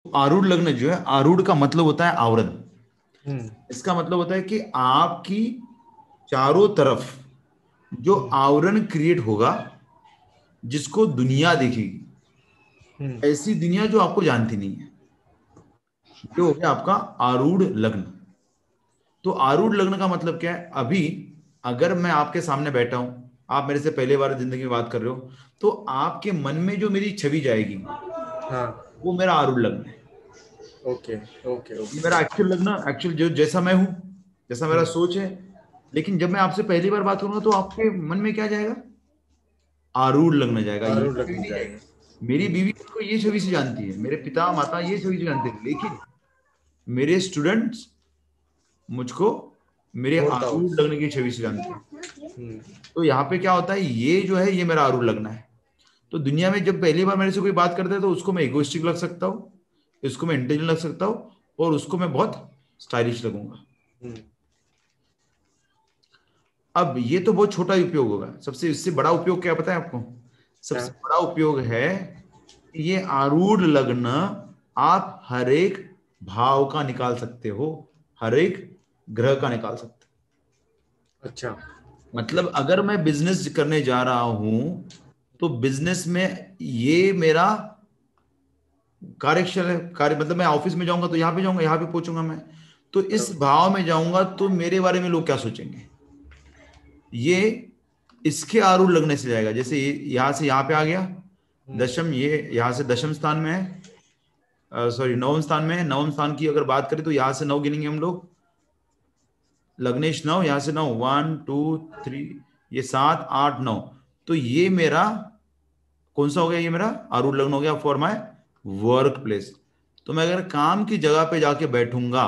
आरूढ़ लग्न जो है, आरूढ़ का मतलब होता है आवरण। हम्म। इसका मतलब होता है कि आपकी चारों तरफ जो हम्म। आवरण क्रिएट होगा, जिसको दुनिया देखेगी, हम्म। ऐसी दुनिया जो आपको जानती नहीं है, ये हो गया आपका आरूढ़ लग्न। तो आरूढ़ लग्न का मतलब क्या है? अभी अगर मैं आपके सामने बैठा हूं, आप मेरे से पहले बार जिंदगी में बात कर रहे हो, तो आपके मन में जो मेरी छवि जाएगी, हाँ। वो मेरा आरूढ़ लग्न है। ओके। ओके ये ओके। मेरा एक्चुअल लग्न, एक्चुअल जो जैसा मैं हूं, जैसा मेरा हम्म। सोच है। लेकिन जब मैं आपसे पहली बार बात करूंगा, तो आपके मन में क्या जाएगा? आरूढ़ लग्न जाएगा, ये आरूढ़ छवि लगने नहीं जाएगा। जाएगी। मेरी हम्म। बीवी मुझको ये छवि से जानती है, मेरे पिता माता ये छवि से जानते हैं, लेकिन मेरे स्टूडेंट्स मुझको मेरे फोर्थ आरूढ़ हाउस। लग्न की छवि से जानते हैं। हम्म। तो यहाँ पे क्या होता है, ये जो है ये मेरा आरूढ़ लग्न है। तो दुनिया में जब पहली बार मेरे से कोई बात करता है, तो उसको मैं इगोइस्टिक लग सकता हूँ, इसको मैं इंटेलिजेंट लग सकता हूँ, और उसको मैं बहुत स्टाइलिश लगूंगा। हम्म। अब ये तो बहुत छोटा उपयोग होगा। सबसे इससे बड़ा उपयोग क्या पता है आपको? क्या? सबसे बड़ा उपयोग है कि ये आरूढ़ लग्न आप हर एक भाव का निकाल सकते हो, हर एक ग्रह का निकाल सकते अच्छा। हो। ओके। मतलब अगर मैं बिजनेस करने जा रहा हूं, तो बिजनेस में ये मेरा कार्यक्षेत्र है। कार्य मतलब मैं ऑफिस में जाऊंगा तो यहाँ पे जाऊंगा, यहाँ पे पहुंचूंगा मैं, तो इस बराबर। भाव में जाऊंगा, तो मेरे बारे में लोग क्या सोचेंगे, ये इसके आरूढ़ लगने से जाएगा। जैसे यहाँ से यहाँ पे आ गया हम्म। दशम, ये यहाँ से दशम स्थान में है, सॉरी नवम स्थान में है। नवम स्थान की अगर बात करें, तो यहाँ से नौ गिनेंगे हम लोग, लग्नेश नौ, यहाँ से नौ, 1 2 3, ये 7 8 9। तो ये मेरा कौन सा हो गया? ये मेरा आरूढ़ लग्न हो गया फॉर माय वर्क प्लेस। तो मैं अगर काम की जगह पे जाके बैठूंगा,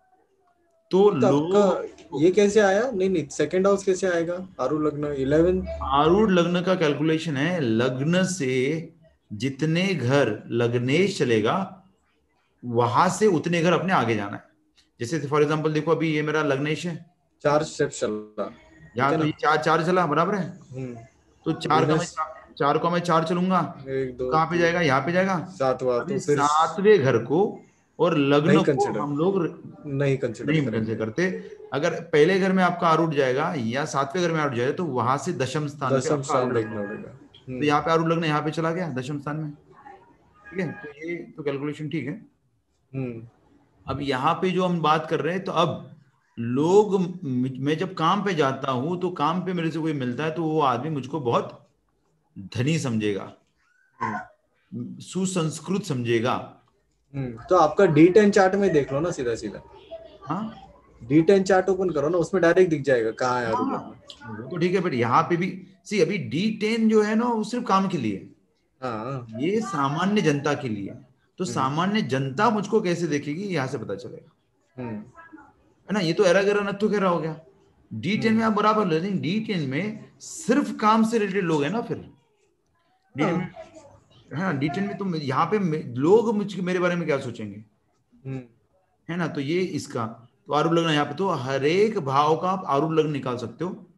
तो तो आपका लोग, ये कैसे आया? नहीं नहीं, सेकंड हाउस कैसे आएगा? आरूढ़ लग्न 11। आरूढ़ लग्न का कैलकुलेशन है, लग्न से जितने घर लग्नेश चलेगा, वहां से उतने घर अपने आगे जाना है। जैसे फॉर एग्जांपल देखो, अभी ये मेरा लग्नेश है, चार स्टेप चला। ठीक यहाँ है तो ना? ये चार चार चला, बराबर है। तो चार का मैं विनस। चार का मैं चार चलूंगा, एक तो दो कहाँ पे तीन। जाएगा? यहाँ पे जाएगा। सातवां अभी तो फिर सातवें घर को और लग्न नहीं को कंसिडर, हम लोग नहीं कंसिडर नहीं कंसिडर करेंगे। करते। अगर पहले घर में आपका आरूढ़ जाएगा या सातवें घर में आरूढ़ जाएगा, तो वहां से दशम स्थान पे दसम आपका स्थान आरूढ़ लग्न देखना होगा। पड़ेगा। तो यहाँ पे आरूढ़ लग्न यहाँ पे चला गया दशम स्थान में। ठीक है, तो ये तो कैलकुलेशन ठीक है। हम्म। अब यहाँ पे जो हम बात कर रहे हैं, तो अब लोग, मैं जब काम पे जाता हूं, तो काम पे मेरे से कोई मिलता है, तो वो आदमी मुझको बहुत धनी समझेगा, सुसंस्कृत समझेगा। तो आपका D10 चार्ट में देख लो ना, सीधा सीधा। हाँ D10 चार्ट ओपन करो ना, उसमें डायरेक्ट दिख जाएगा कहाँ है आरूढ़ हाँ, लग्न। वो तो ठीक है, बट यहाँ पे भी सी, अभी D10 जो है ना, वो सिर्फ काम के लिए है। हाँ। ये सामान्य जनता के लिए है। तो हम्म। सामान्य जनता मुझको कैसे देखेगी, यहाँ से पता चलेगा, हम्म। है ना। ये तो एरा गैरा नत्थु खेरा हो गया। D10 में हम्म। आप बराबर, लेकिन D10 में सिर्फ काम से रिलेटेड लोग हैं ना फिर। D10 में, हाँ। है ना, D10 में तो यहाँ पे लोग मुझ मेरे बारे में क्या सोचेंगे, हम्म। है ना। तो ये इसका, तो आरूढ़ लग्न यहाँ पे तो हर एक भाव का आप आरूढ़ लग्न निकाल सकते हो।